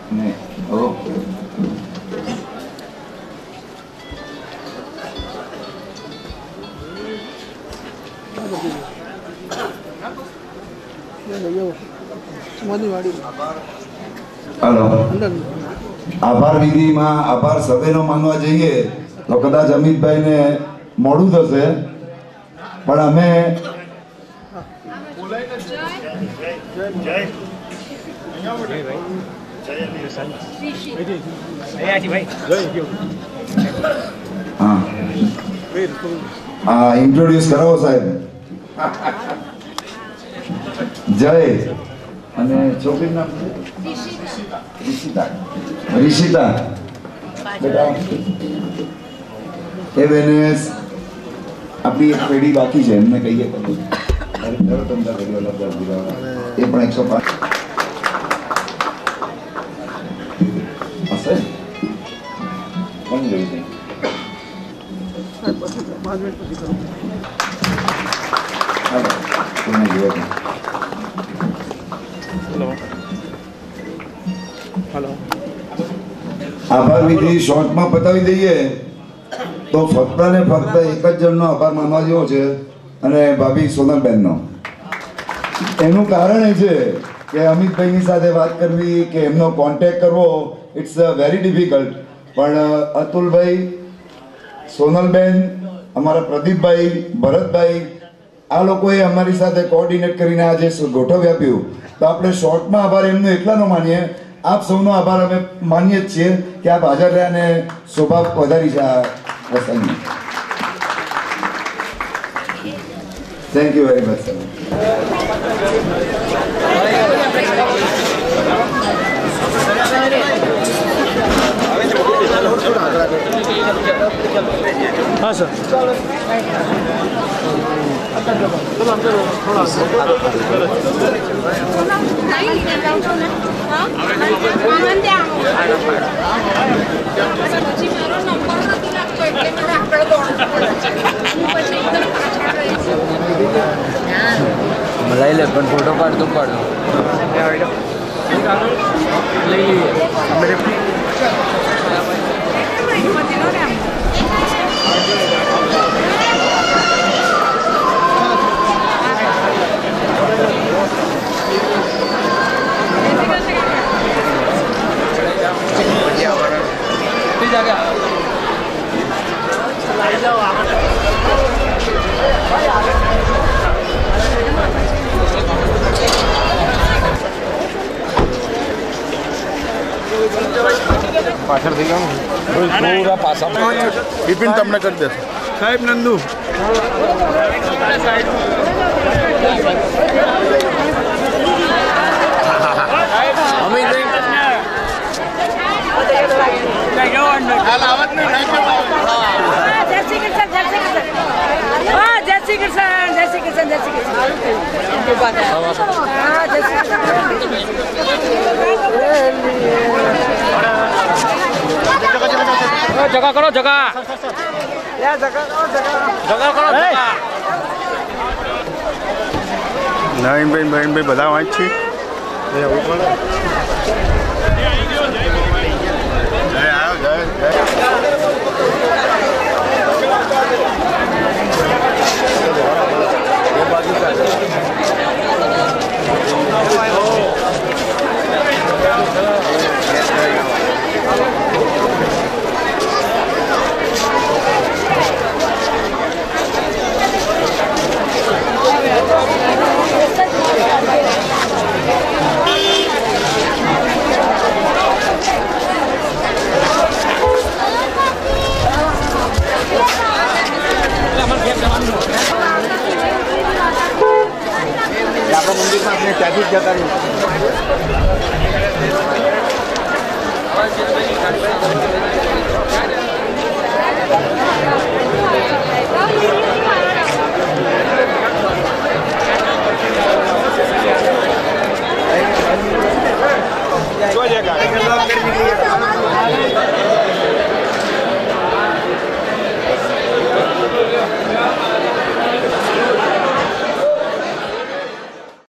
नहीं ओ हेलो आभार विधि में आभार सवेनो मानवा जाइए तो कदाच अमित भाई ने मोड़ू थशे पण अमे हाँ इंट्रोड्यूस करावो साहेब जय અને છોકરીનું નામ રિશિતા રિશિતા બેટા એ બેને આપણી એક પેઢી બાકી છે એમને કહીએ તો ધંધા કર્યો એ પણ 105 હશે કોણ જોઈ છે 5 મિનિટ પછી કરું હાલો કોને જોયો हेलो आभार विधि शॉर्ट में बतावी दईए तो फक्त ने फक्त एक ज जणनो आभार मानवा जेवो छे अने भाभी सोनलबेन नो एनु कारण ए छे के अमित भाई ની સાથે વાત કરવી કે એમનો કોન્ટેક્ટ કરવો इट्स वेरी डिफिकल्ट पण अतुल भाई सोनलबेन અમારા પ્રદીપભાઈ ભરતભાઈ આ લોકોએ અમારી સાથે કોઓર્ડિનેટ કરીને આજે ગોઠવ આપ્યું तो આપણે શોર્ટમાં આભાર એમનો એટલાનો માનીએ આપ સૌનો આભાર અમે માનીએ જ છીએ કે આપ હાજર રહ્યા અને શોભા વધારી છે આ પ્રસંગની thank you very much sir हाँ सर मलाई ले पण फोटो काढ तू काढ पाछળ થઈ ગયો પૂરા પાછા બિપિન તમને કરી દેશે સાહેબ નંદુ અમિત जगह करो जगह या जगह करो जगह करो जगह नवीन भाई બધા વાંચ છે એ ઉપર मंदिर में अपने ट्रैफिक जगह नहीं